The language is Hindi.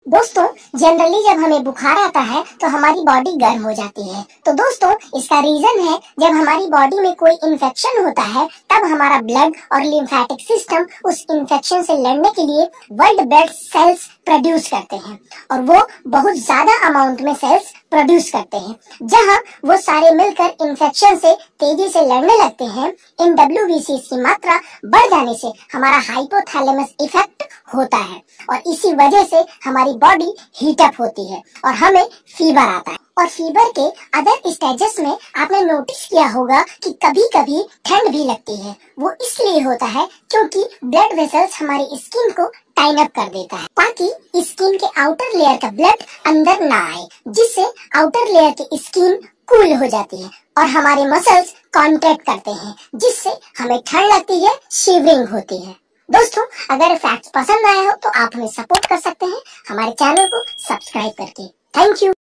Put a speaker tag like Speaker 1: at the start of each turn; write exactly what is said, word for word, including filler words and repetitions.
Speaker 1: दोस्तों, जनरली जब हमें बुखार आता है तो हमारी बॉडी गर्म हो जाती है। तो दोस्तों, इसका रीजन है जब हमारी बॉडी में कोई इन्फेक्शन होता है तब हमारा ब्लड और लिम्फेटिक सिस्टम उस इन्फेक्शन से लड़ने के लिए व्हाइट ब्लड सेल्स प्रोड्यूस करते हैं और वो बहुत ज्यादा अमाउंट में सेल्स प्रोड्यूस करते हैं। जहां वो सारे मिलकर इन्फेक्शन से तेजी से लड़ने लगते हैं, इन डब्ल्यू बी सी की मात्रा बढ़ जाने से हमारा हाइपोथैलेमस इफेक्ट होता है और इसी वजह से हमारी बॉडी हीट अप होती है और हमें फीवर आता है। और फीवर के अदर स्टेजेस में आपने नोटिस किया होगा कि कभी कभी ठंड भी लगती है। वो इसलिए होता है क्योंकि ब्लड वेसल्स हमारी स्किन को टाइन अप कर देता है ताकि स्किन के आउटर लेयर का ब्लड अंदर ना आए, जिससे आउटर लेयर की स्किन कूल हो जाती है और हमारे मसल्स कॉन्ट्रैक्ट करते हैं, जिससे हमें ठंड लगती है, शिवरिंग होती है। दोस्तों, अगर फैक्ट्स पसंद आया हो तो आप हमें सपोर्ट कर सकते हैं हमारे चैनल को सब्सक्राइब करके। Thank you.